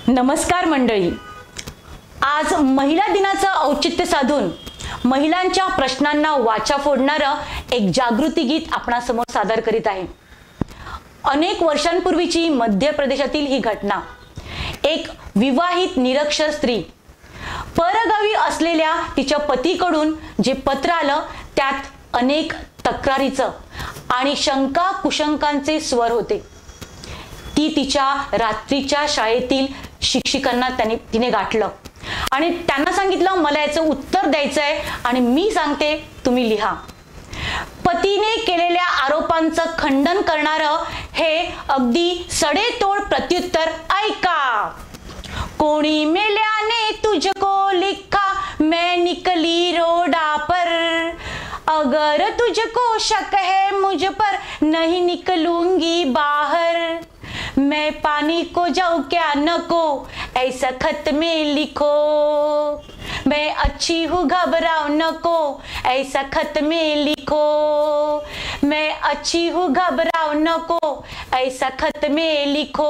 नमस्कार मंडळी, आज महिला दिनाचं औचित्य साधून महिलांच्या प्रश्नांना वाचा फोडणारं एक जागृती गीत आपणासमोर सादर करीत आहे। अनेक वर्षांपूर्वीची मध्य प्रदेशातील ही घटना। एक विवाहित निरक्षर स्त्री परगावी असलेल्या तिच्या पतीकडून जे पत्र आलं त्यात अनेक तक्रारीचं आणि शंका कुशंकांचे स्वर होते। ती तिच्या रात्रीच्या शाळेतील शिक्षिकांना तिने गाठलं आणि त्यांना सांगितलं मला याचं उत्तर द्यायचं आहे आणि मी सांगते तुम्ही लिहा। पतीने केलेल्या आरोपांचं खंडन करणारं हे अगदी सडेतोड प्रत्युत्तर ऐका। कोणी मेल्याने तुझको लिखा मैं निकली रोडा पर, अगर तुझको शक है मुझ पर नहीं निकलूंगी बाहर, मैं पानी को जाऊं क्या नको ऐसा खत में लिखो, मैं अच्छी हूँ घबराओ नको ऐसा खत में लिखो, मैं अच्छी हूँ घबराओ नको ऐसा खत में लिखो।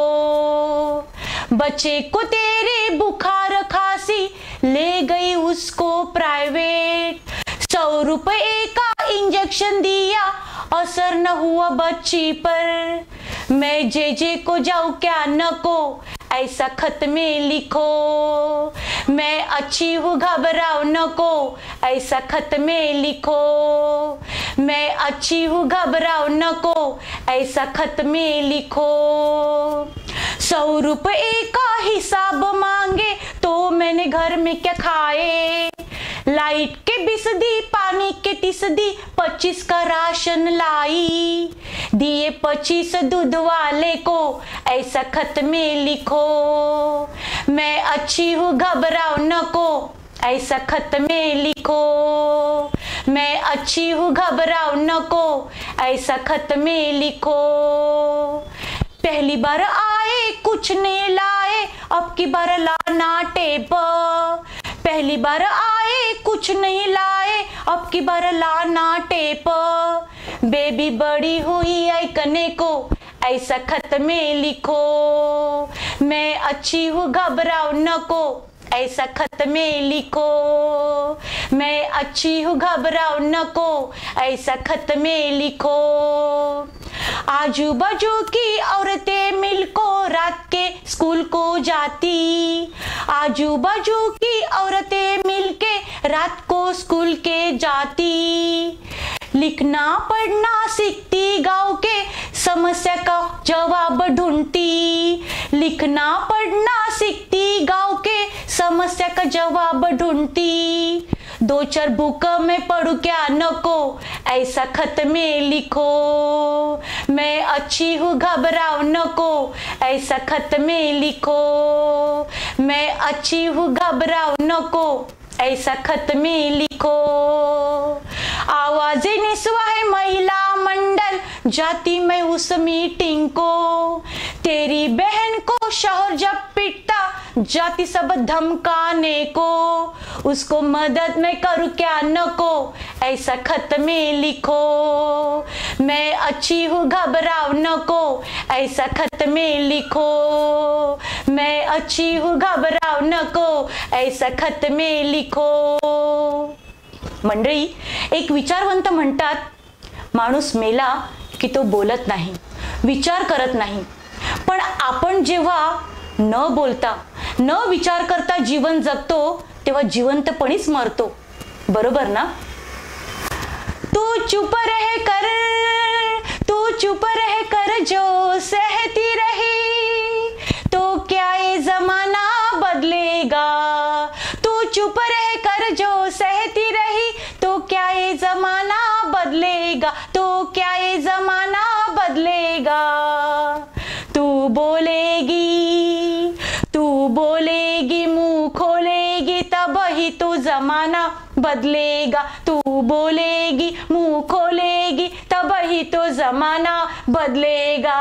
बच्चे को तेरे बुखार खांसी ले गई उसको प्राइवेट, 100 रुपए का इंजेक्शन दिया असर न हुआ बच्ची पर, मैं जे को जाऊं क्या नको ऐसा खत में लिखो, मैं अच्छी हूँ घबराओ नको ऐसा खत में लिखो, मैं अच्छी हूँ घबराओ नको ऐसा खत में लिखो। 100 रुपए का हिसाब मांगे तो मैंने घर में क्या खाए, लाइट के 20 दी पानी के 30 दी 25 का राशन लाई, दिए 25 दूध वाले को ऐसा खत में लिखो, मैं अच्छी हूँ घबराओ नको ऐसा खत में लिखो, मैं अच्छी हूँ घबराओ नको ऐसा खत में लिखो। पहली बार आए कुछ नहीं लाए अब की बार लाना टेप, पहली बार आए कुछ नहीं लाए अब की बार लाना टेप, बेबी बड़ी हुई ऐकने को ऐसा खत में लिखो, मैं अच्छी हूँ घबराओ नको ऐसा खत में लिखो, मैं अच्छी हूँ घबराओ नको ऐसा खत में लिखो। आजू बाजू की औरतें मिलको रात के स्कूल को जाती, आजू बाजू की औरतें मिलके रात को स्कूल के जाती, लिखना पढ़ना सीखती गाँव के समस्या का जवाब ढूंढती, लिखना पढ़ना सीखती गाँव के समस्या का जवाब ढूंढती, 2-4 बुक में पढ़ूं क्या नको ऐसा खत में लिखो, मैं अच्छी हूँ घबराओ नको ऐसा खत में लिखो, मैं अच्छी हूँ घबराओ नको ऐसा खत में लिखो। आवाज़ें निस्वाह महिला मंडल जाती मैं उस मीटिंग को, तेरी बहन को शौहर जब पिटता जाती सब धमकाने को, उसको मदद मैं करूँ क्या नको ऐसा खत में लिखो, मैं अच्छी हूँ घबराओ नको ऐसा खत में लिखो, मैं अच्छी हूँ घबराओ नको ऐसा खत में लिखो। मंडळी, एक विचारवंत म्हणतात माणूस मेला की तो बोलत नाही, विचार करत नाही, पण आपण जेव्हा न बोलता न विचार करता जीवन जगतो तेव्हा जिवंतपणीच मरतो, बरोबर ना? तू चुप रह कर, तू चुप रह कर जो सहती रही तो क्या ये जमाना बदलेगा, तू चुप रह कर जो सहती रही तो क्या ये जमाना बदलेगा, तो क्या ये जमाना बदलेगा। तू बोलेगी, तू बोलेगी मुंह खोलेगी तब ही तो जमाना बदलेगा, तू बोलेगी मुंह खोलेगी तब ही तो जमाना बदलेगा।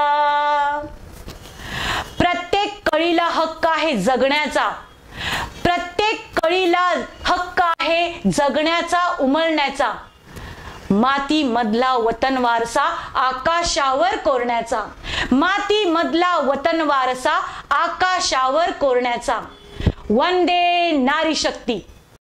प्रत्येक कळीला हक्क आहे जगण्याचा, प्रत्येक कळीला हक्क आहे जगण्याचा, उमलण्याचा, माती मधला वतन वारसा आकाशावर कोरण्याचा, माती मधला वतन वारसा आकाशावर कोरण्याचा. वंदे नारी शक्ती.